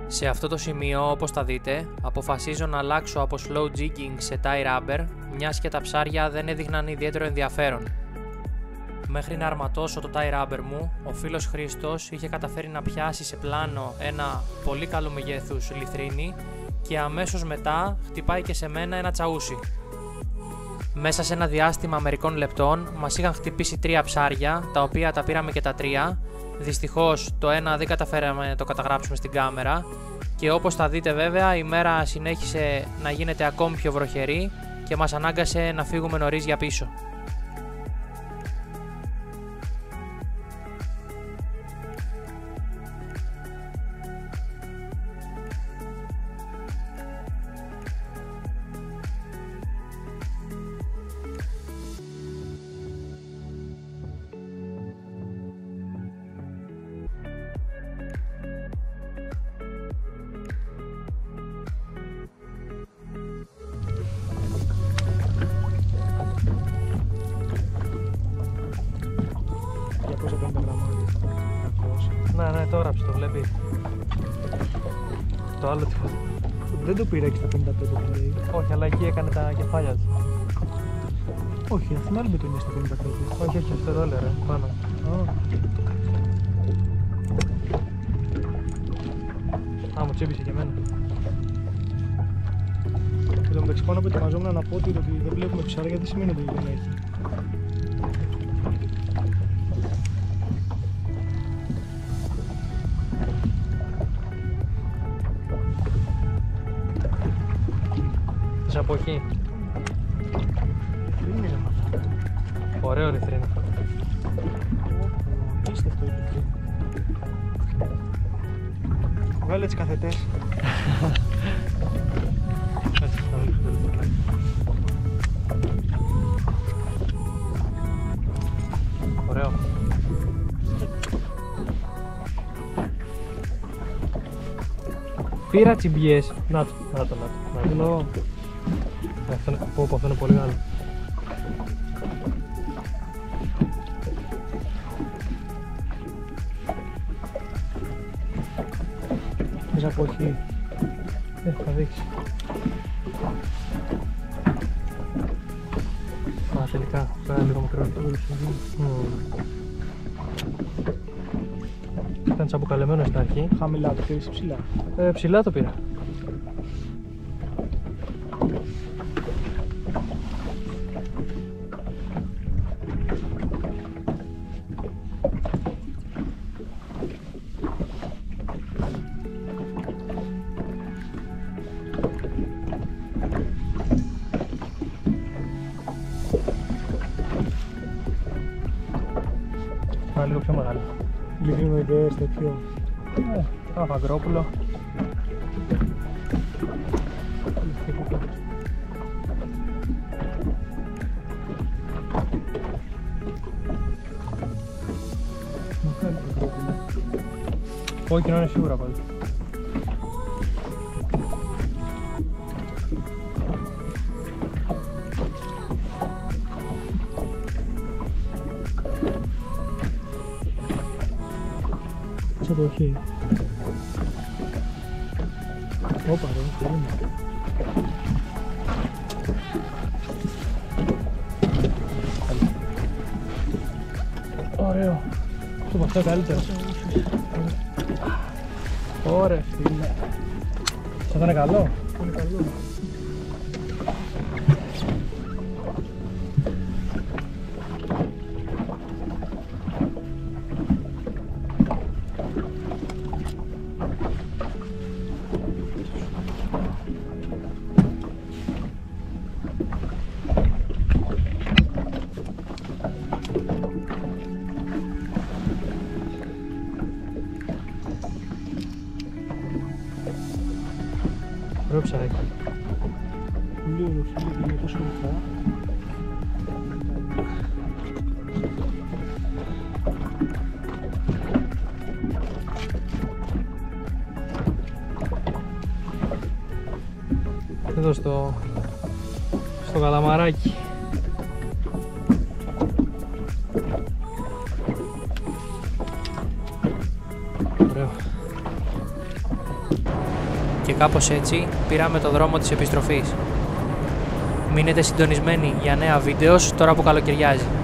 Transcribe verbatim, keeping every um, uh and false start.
Σε αυτό το σημείο, όπως θα δείτε, αποφασίζω να αλλάξω από slow jigging σε tie rubber, μιας και τα ψάρια δεν έδειχναν ιδιαίτερο ενδιαφέρον. Μέχρι να αρματώσω το tie rubber μου, ο φίλος Χρήστος είχε καταφέρει να πιάσει σε πλάνο ένα πολύ καλό μεγέθους λιθρίνι και αμέσως μετά χτυπάει και σε μένα ένα τσαούσι. Μέσα σε ένα διάστημα μερικών λεπτών μας είχαν χτυπήσει τρία ψάρια, τα οποία τα πήραμε και τα τρία. Δυστυχώς το ένα δεν καταφέραμε να το καταγράψουμε στην κάμερα και όπως θα δείτε βέβαια η μέρα συνέχισε να γίνεται ακόμη πιο βροχερή και μας ανάγκασε να φύγουμε νωρίς για πίσω. Ναι, ναι, το έγραψε, το βλέπει. Το άλλο τι θα... Δεν το πήρα έξι στα πενήντα πέντε που λέει. Όχι, αλλά εκεί έκανε τα κεφάλια του. Όχι, αυτήν άλλη με το είναι στα πενήντα πέντε. Όχι, όχι, αυτό το έλεγε, ρε, πάνω. Α, μου τσίπησε και εμένα. Εν τω μεταξύ πάνω προετοιμαζόμουν να πω ότι το ότι δεν βλέπουμε ψάρια δεν σημαίνει ότι δεν έχει. Θες από εκεί. Λιθρίνι είναι μάθα. Ωραίο λιθρίνι. Απίστευτο η λιθρίνι. Βγάλε τις καθετές. Έτσι, θα δείξω το λιθρίνι. Ωραίο. Πήρα τσιμπιές. Να το, να το, να το. Να το. Αυτό είναι, πω, πω, αυτό είναι πολύ μεγάλο. Θες από εκεί. Ε, θα δείξει. Α, τελικά, αυτό είναι λίγο μικρό. Mm. Ήταν τσαμπουκαλεμένο στην αρχή. Χαμηλά το πήρες ή ψηλά. Ε, ψηλά το πήρα. Α, λίγο πιο μεγάλο. Λίγο ιδέες τέτοιο. Ε, ένα φαγκρόπουλο. Κόκκινο είναι σίγουρα πάλι. Σαν το χέρι. Όπα ρε, περίμενε. Ωραίο. Σου πω αυτό καλύτερο. Ωραία φίλε. Ça ήταν καλό. Είναι καλό. Ωραίο ψαράκι. Πολύ ωραίο φίλε, δεν είναι τόσο μικρά. Εδώ στο, στο καλαμαράκι. Ωραίο. Και κάπως έτσι πήραμε το δρόμο της επιστροφής. Μείνετε συντονισμένοι για νέα βίντεο τώρα που καλοκαιριάζει.